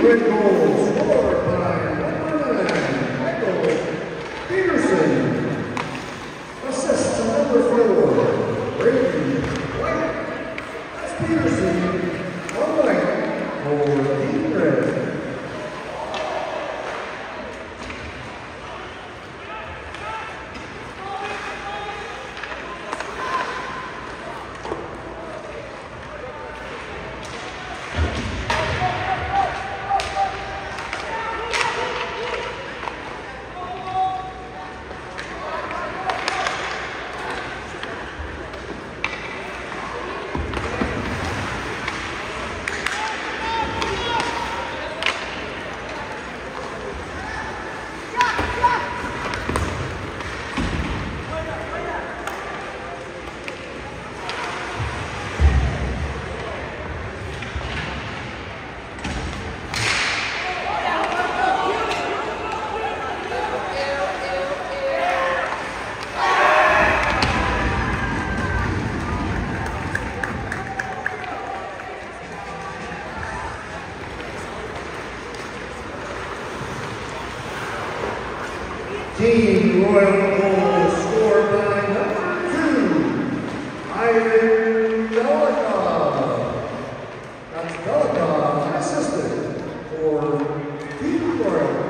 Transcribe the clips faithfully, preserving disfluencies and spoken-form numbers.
red goal scored by number nine, Michael Peterson. Assist to number four, Brady White. That's Peterson, one white for Team Red. Team Royal goal scored by number two, Ivan Belikov. That's Belikov, assistant for Team Royal.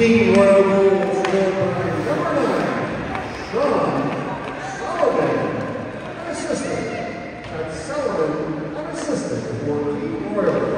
Team Royal Gold scored by number nine, Sean Sullivan, an assistant. That's Sullivan, an assistant for Team Royal.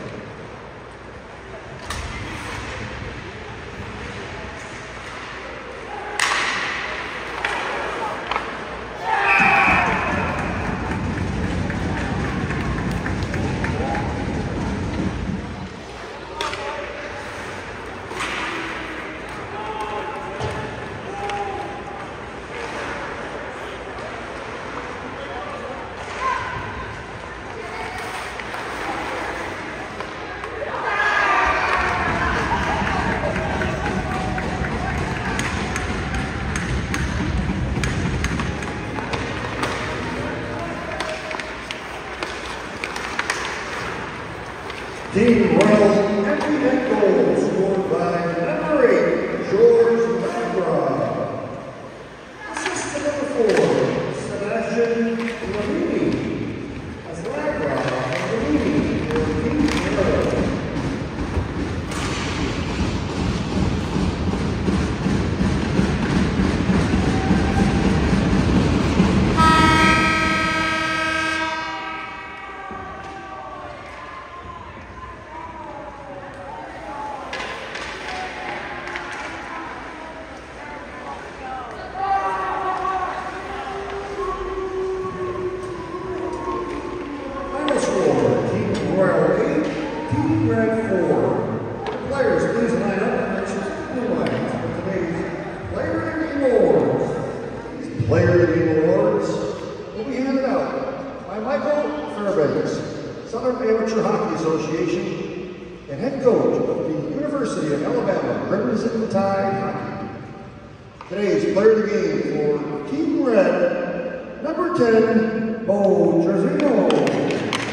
Team Royal empty net goal scored by number eight, George Lagra. Assist to number four, Sebastian Lamini. That's Lagra and Lamini for Team Royal. Team Red four. The players, please line up and march the blue lines for today's Player of the Awards. These Player of the Awards will be handed out by Michael Fairbanks, Southern Amateur Hockey Association, and head coach of the University of Alabama Crimson Tide Hockey. Today's Player of the Game for Team Red, number ten, Bo Terzino.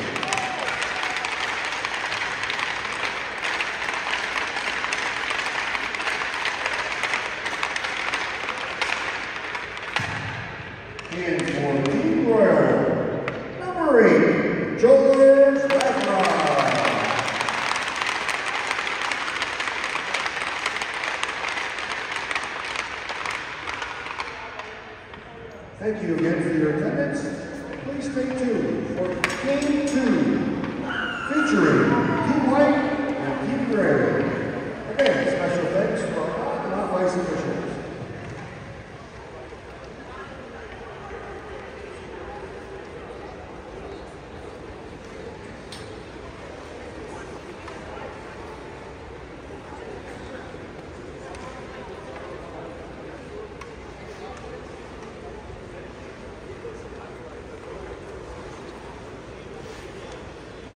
And for Team Royal, number eight, George Lagra. Thank you again for your attendance. Please stay tuned for Game two, featuring Team White and Team Gray.